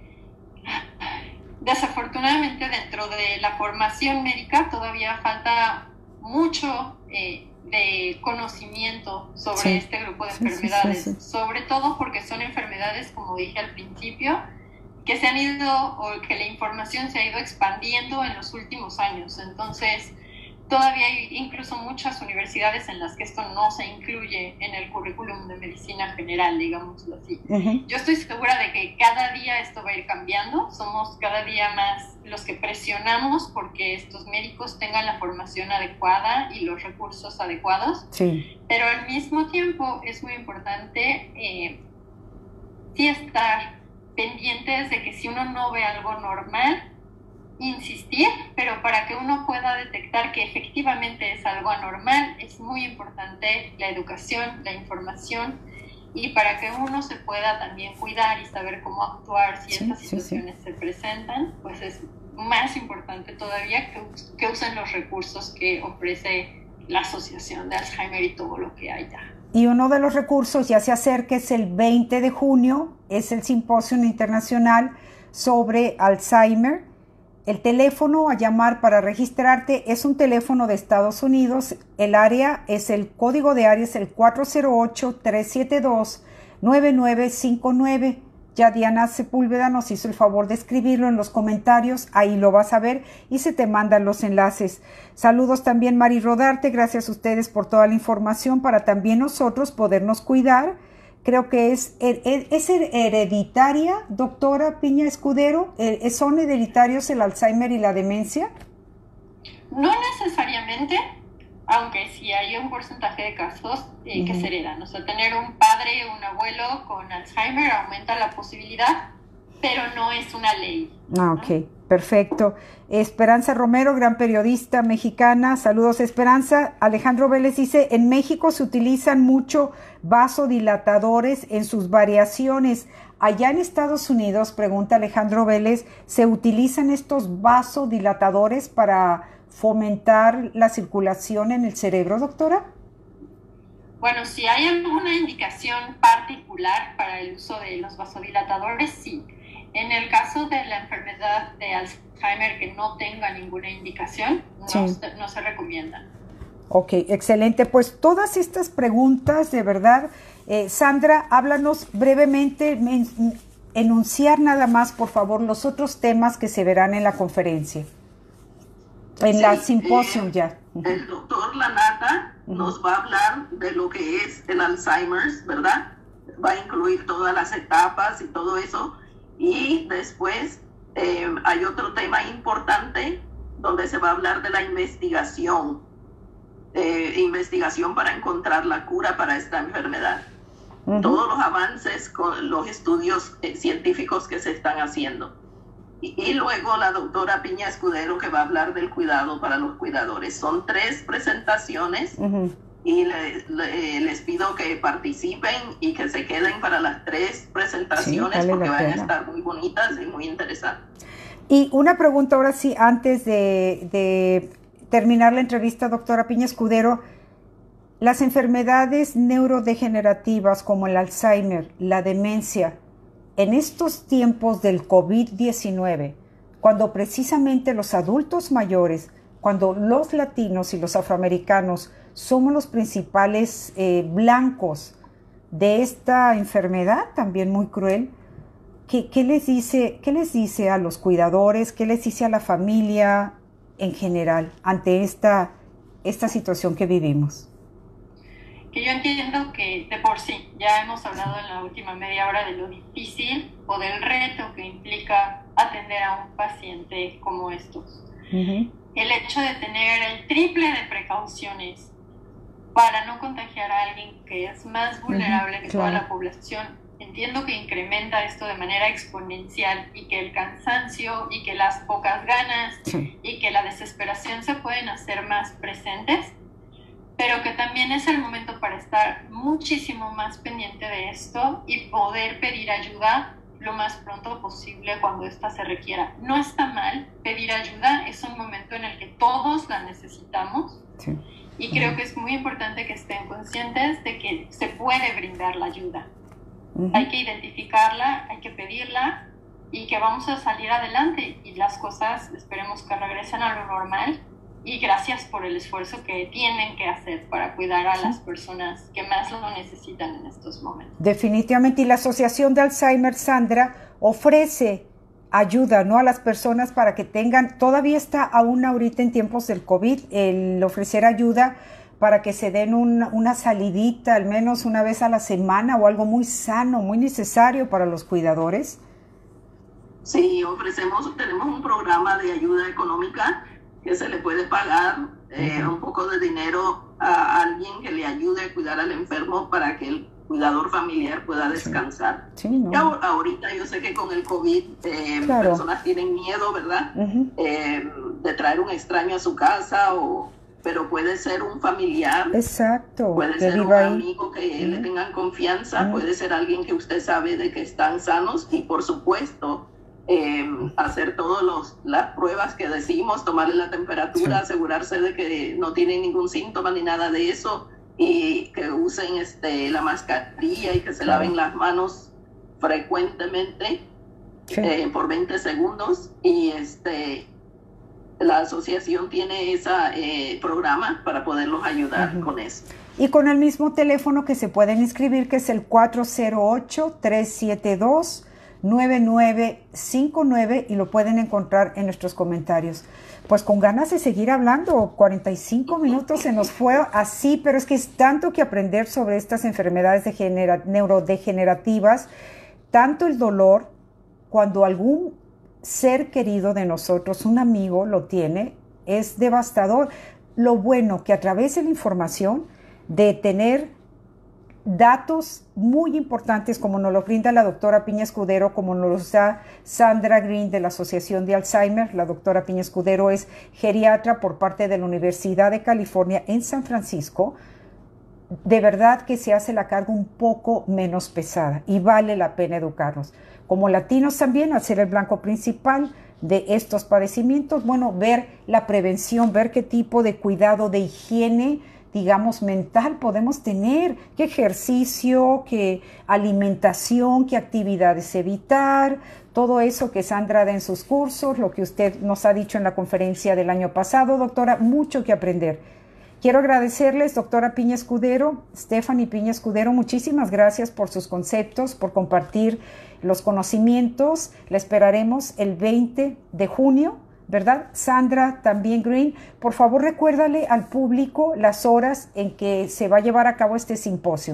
S2: desafortunadamente dentro de la formación médica todavía falta mucho eh, de conocimiento sobre sí. este grupo de enfermedades, sí, sí, sí, sí. sobre todo porque son enfermedades, como dije al principio, que se han ido, o que la información se ha ido expandiendo en los últimos años. Entonces, todavía hay incluso muchas universidades en las que esto no se incluye en el currículum de medicina general, digámoslo así. Uh-huh. Yo estoy segura de que cada día esto va a ir cambiando. Somos cada día más los que presionamos porque estos médicos tengan la formación adecuada y los recursos adecuados.
S1: Sí.
S2: Pero al mismo tiempo es muy importante eh, sí estar pendientes de que si uno no ve algo normal, insistir, pero para que uno pueda detectar que efectivamente es algo anormal, es muy importante la educación, la información, y para que uno se pueda también cuidar y saber cómo actuar si sí, estas situaciones sí, sí. se presentan, pues es más importante todavía que, que usen los recursos que ofrece la Asociación de Alzheimer y todo lo que hay ya.
S1: Y uno de los recursos ya se acerca, es el veinte de junio, es el Simposio Internacional sobre Alzheimer. El teléfono a llamar para registrarte es un teléfono de Estados Unidos. El área es el código de área es el cuatro cero ocho, tres siete dos, nueve nueve cinco nueve. Ya Diana Sepúlveda nos hizo el favor de escribirlo en los comentarios. Ahí lo vas a ver y se te mandan los enlaces. Saludos también Mari Rodarte. Gracias a ustedes por toda la información para también nosotros podernos cuidar. Creo que es, es hereditaria, doctora Piña Escudero. ¿Son hereditarios el Alzheimer y la demencia?
S2: No necesariamente, aunque sí hay un porcentaje de casos eh, uh-huh. que se heredan. O sea, tener un padre o un abuelo con Alzheimer aumenta la posibilidad, pero no es una ley.
S1: Ah, ok, ¿no? Perfecto. Esperanza Romero, gran periodista mexicana. Saludos, Esperanza. Alejandro Vélez dice, en México se utilizan mucho vasodilatadores en sus variaciones. Allá en Estados Unidos, pregunta Alejandro Vélez, ¿se utilizan estos vasodilatadores para fomentar la circulación en el cerebro, doctora?
S2: Bueno, si hay alguna indicación particular para el uso de los vasodilatadores, sí. En el caso de la enfermedad de Alzheimer que no tenga ninguna indicación, no, sí. se, no se recomienda.
S1: Ok, excelente. Pues todas estas preguntas, de verdad, eh, Sandra, háblanos brevemente, men, enunciar nada más, por favor, los otros temas que se verán en la conferencia, en sí, la simposio eh, ya.
S3: Uh-huh. El doctor Lanata uh-huh. nos va a hablar de lo que es el Alzheimer's, ¿verdad? Va a incluir todas las etapas y todo eso. Y después eh, hay otro tema importante donde se va a hablar de la investigación, eh, investigación para encontrar la cura para esta enfermedad. Uh-huh. Todos los avances con los estudios eh, científicos que se están haciendo. Y, y luego la doctora Piña Escudero que va a hablar del cuidado para los cuidadores. Son tres presentaciones. Uh-huh. Y le, le, les pido que participen y que se queden para las tres presentaciones, sí, porque van a estar muy bonitas y muy interesantes.
S1: Y una pregunta ahora sí, antes de, de terminar la entrevista, doctora Piña Escudero. Las enfermedades neurodegenerativas como el Alzheimer, la demencia, en estos tiempos del COVID diecinueve, cuando precisamente los adultos mayores, cuando los latinos y los afroamericanos somos los principales eh, blancos de esta enfermedad también muy cruel, ¿qué, qué les dice, qué les dice a los cuidadores, qué les dice a la familia en general ante esta, esta situación que vivimos?
S2: Que yo entiendo que de por sí, ya hemos hablado en la última media hora de lo difícil o del reto que implica atender a un paciente como estos. Uh-huh. El hecho de tener el triple de precauciones para no contagiar a alguien que es más vulnerable uh-huh, que
S1: claro.
S2: toda la población. Entiendo que incrementa esto de manera exponencial y que el cansancio y que las pocas ganas sí. y que la desesperación se pueden hacer más presentes, pero que también es el momento para estar muchísimo más pendiente de esto y poder pedir ayuda lo más pronto posible cuando ésta se requiera. No está mal pedir ayuda, es un momento en el que todos la necesitamos sí. y uh-huh. creo que es muy importante que estén conscientes de que se puede brindar la ayuda. Uh-huh. Hay que identificarla, hay que pedirla y que vamos a salir adelante y las cosas esperemos que regresen a lo normal. Y gracias por el esfuerzo que tienen que hacer para cuidar a las personas que más lo necesitan en estos momentos.
S1: Definitivamente, y la Asociación de Alzheimer, Sandra, ofrece ayuda, ¿no?, a las personas para que tengan, todavía está aún ahorita en tiempos del COVID, el ofrecer ayuda para que se den un, una salidita, al menos una vez a la semana, o algo muy sano, muy necesario para los cuidadores.
S3: Sí, ofrecemos, tenemos un programa de ayuda económica que se le puede pagar eh, uh-huh. un poco de dinero a alguien que le ayude a cuidar al enfermo para que el cuidador familiar pueda descansar.
S1: Sí. Sí, no.
S3: Y ahora, ahorita yo sé que con el COVID eh, claro. personas tienen miedo, ¿verdad? Uh-huh. Eh, de traer un extraño a su casa, o, pero puede ser un familiar.
S1: Exacto.
S3: Puede ser un ahí. amigo que uh-huh. le tengan confianza, uh-huh. puede ser alguien que usted sabe de que están sanos y por supuesto Eh, hacer todas las pruebas que decimos, tomarle la temperatura, sí. asegurarse de que no tienen ningún síntoma ni nada de eso, y que usen este, la mascarilla y que se claro. laven las manos frecuentemente sí. eh, por veinte segundos. Y este, la asociación tiene ese eh, programa para poderlos ayudar uh-huh. con eso.
S1: Y con el mismo teléfono que se pueden inscribir, que es el cuatro cero ocho, tres siete dos, nueve nueve cinco nueve, y lo pueden encontrar en nuestros comentarios. Pues con ganas de seguir hablando, cuarenta y cinco minutos se nos fue así, pero es que es tanto que aprender sobre estas enfermedades degenera- neurodegenerativas, tanto el dolor cuando algún ser querido de nosotros, un amigo, lo tiene, es devastador. Lo bueno que a través de la información, de tener datos muy importantes como nos lo brinda la doctora Piña Escudero, como nos los da Sandra Green de la Asociación de Alzheimer. La doctora Piña Escudero es geriatra por parte de la Universidad de California en San Francisco. De verdad que se hace la carga un poco menos pesada y vale la pena educarnos. Como latinos también, al ser el blanco principal de estos padecimientos, bueno, ver la prevención, ver qué tipo de cuidado, de higiene, digamos, mental podemos tener, qué ejercicio, qué alimentación, qué actividades evitar, todo eso que Sandra da en sus cursos, lo que usted nos ha dicho en la conferencia del año pasado, doctora, mucho que aprender. Quiero agradecerles, doctora Piña Escudero, Stephanie Piña Escudero, muchísimas gracias por sus conceptos, por compartir los conocimientos. La esperaremos el veinte de junio. ¿Verdad? Sandra, también Green, por favor recuérdale al público las horas en que se va a llevar a cabo este simposio.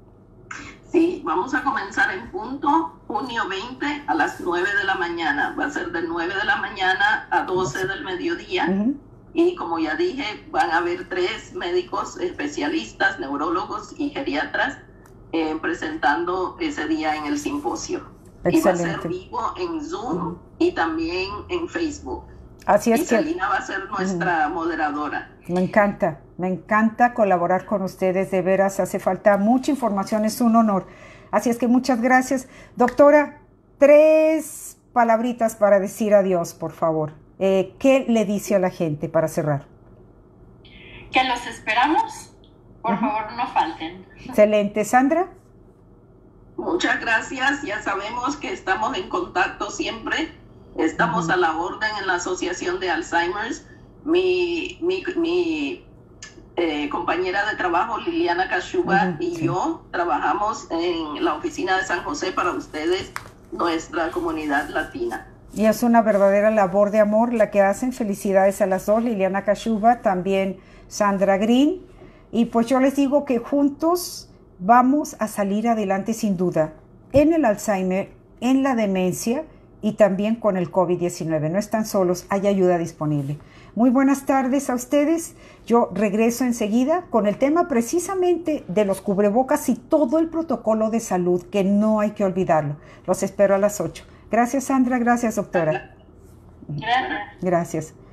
S3: Sí, vamos a comenzar en punto, junio veinte a las nueve de la mañana. Va a ser de nueve de la mañana a doce del mediodía. Uh-huh. Y como ya dije, van a haber tres médicos especialistas, neurólogos y geriatras eh, presentando ese día en el simposio. Excelente. Y va a ser vivo en Zoom uh-huh. y también en Facebook.
S1: Así es. Y
S3: Celina va a ser nuestra uh-huh. moderadora.
S1: Me encanta, me encanta colaborar con ustedes, de veras, hace falta mucha información, es un honor. Así es que muchas gracias. Doctora, tres palabritas para decir adiós, por favor. Eh, ¿Qué le dice a la gente para cerrar?
S2: Que los esperamos, por uh-huh. favor no falten.
S1: Excelente. ¿Sandra?
S3: Muchas gracias, ya sabemos que estamos en contacto siempre. Estamos uh-huh. a la orden en la Asociación de Alzheimer's. Mi, mi, mi eh, compañera de trabajo, Liliana Kashuba, uh-huh, y sí. yo trabajamos en la oficina de San José para ustedes, nuestra comunidad latina.
S1: Y es una verdadera labor de amor la que hacen. Felicidades a las dos, Liliana Kashuba, también Sandra Green. Y pues yo les digo que juntos vamos a salir adelante sin duda en el Alzheimer, en la demencia y también con el COVID diecinueve. No están solos, hay ayuda disponible. Muy buenas tardes a ustedes. Yo regreso enseguida con el tema precisamente de los cubrebocas y todo el protocolo de salud, que no hay que olvidarlo. Los espero a las ocho. Gracias, Sandra. Gracias, doctora.
S2: Gracias.
S1: Gracias.